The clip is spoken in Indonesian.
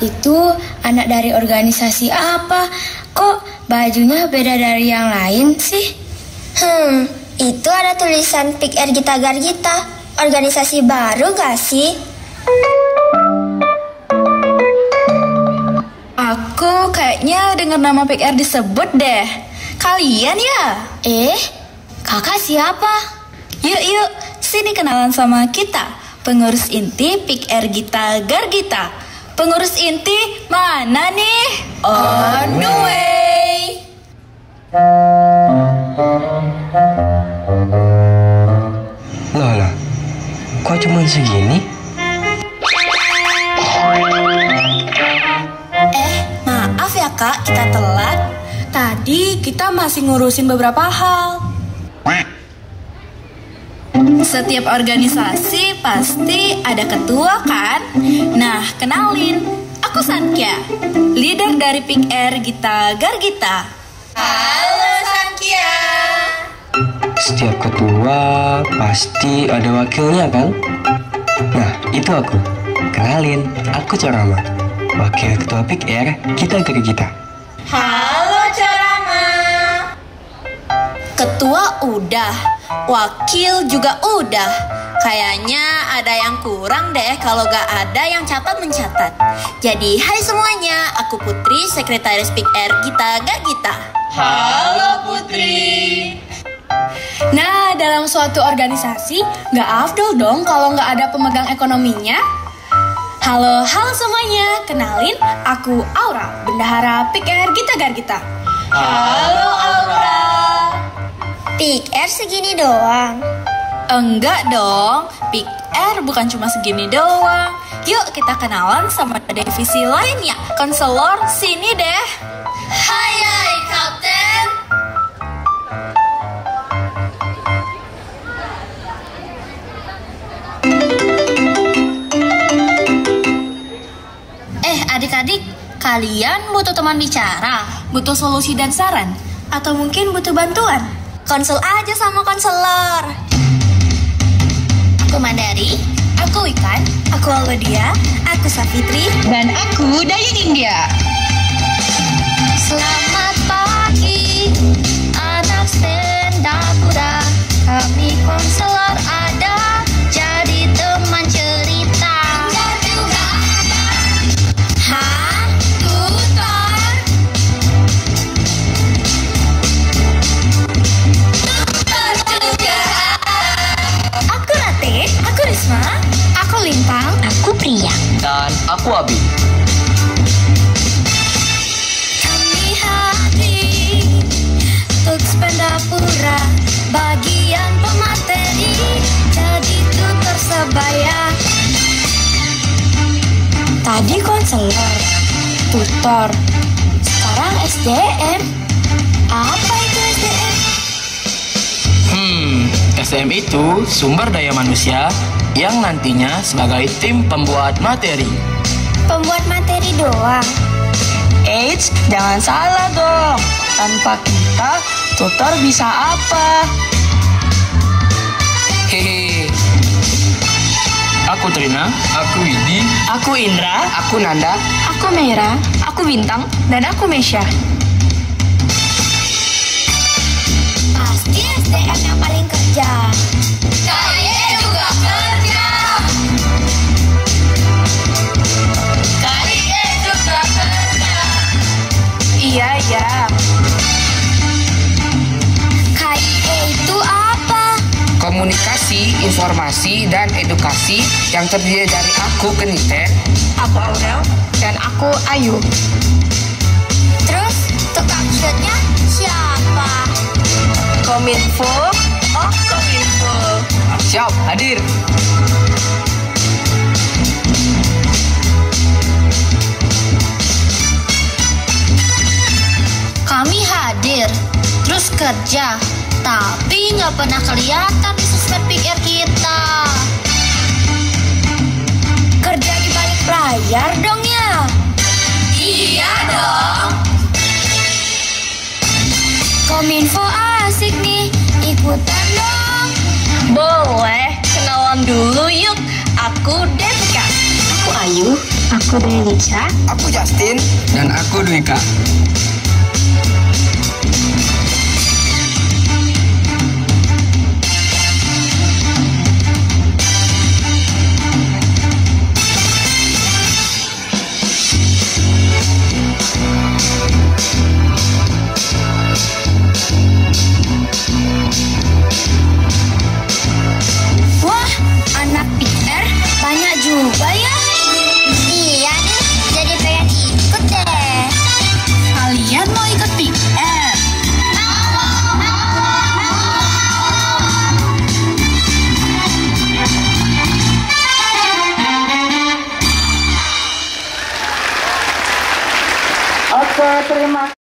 Itu anak dari organisasi apa? Kok bajunya beda dari yang lain sih? Itu ada tulisan Pik R Gita Gargita. Organisasi baru gak sih? Aku kayaknya dengar nama Pik R disebut deh. Kalian ya? Kakak siapa? Yuk, sini kenalan sama kita. Pengurus inti Pik R Gita Gargita. Pengurus inti mana nih? On the way. Loh, kok cuma segini? Maaf ya kak, kita telat. Tadi kita masih ngurusin beberapa hal. Setiap organisasi pasti ada ketua kan? Nah, kenalin, aku Sankia, leader dari Pik R Gita Gargita. Halo Sankia. Setiap ketua pasti ada wakilnya kan? Nah, itu aku. Kenalin, aku Corama, wakil ketua Pik R Gita Gargita. Halo Corama. Ketua udah, wakil juga udah. Kayaknya ada yang kurang deh kalau gak ada yang catat mencatat. Jadi hai semuanya, aku Putri, sekretaris Pik R Gita Gargita. Halo Putri. Nah, dalam suatu organisasi gak afdol dong kalau gak ada pemegang ekonominya. Halo semuanya, kenalin aku Aura, bendahara Pik R Gita Gargita. Halo Aura. Pik R segini doang. Enggak dong, Pik R bukan cuma segini doang. Yuk kita kenalan sama divisi lainnya. Konselor, sini deh. Hai Kapten. Adik-adik, kalian butuh teman bicara? Butuh solusi dan saran? Atau mungkin butuh bantuan? Konsul aja sama konselor. Aku Mandari, aku Ikan, aku Alwadia, aku Safitri, Dan aku Dayun India. Selamat pagi, anak Stendapura. Kami konselor ada, jadi teman cerita. aku Rate, aku Risma, Aku Lintang, aku Priya. Dan aku Abi. Kami hadir untuk Spendapura, bagian pemateri, jadi tutor sebaya. Tadi konselor, tutor, sekarang SDM. Apa itu SDM? SDM itu sumber daya manusia yang nantinya sebagai tim pembuat materi. Pembuat materi doang. Eits, jangan salah dong. Tanpa kita, tutor bisa apa? Hehe. Aku Trina, aku Widi, Aku Indra, Aku Nanda. aku Meira, aku Bintang, dan aku Mesya. Pasti SDM yang paling kerja. Saya juga kerja. Kalian juga kerja. Iya. KIE itu apa? Komunikasi, informasi, dan edukasi yang terdiri dari aku Keniten, Aku Aurel, dan aku Ayu. Terus tukang shootnya siapa? Kominfo, Kominfo. siap hadir. Kami hadir, terus kerja, tapi nggak pernah kelihatan di sosmed Pik R kita. Kerja di balik layar dong ya. Iya dong. Kominfo asik nih, ikutan dong. Boleh, kenalan dulu yuk. Aku Devika. Aku Ayu, aku Aku Denica. Aku Justin. Dan aku Dwika. Wah, anak PR banyak juga ya. Iya nih, jadi pengen ikut deh. Kalian mau ikut PR? Oke, terima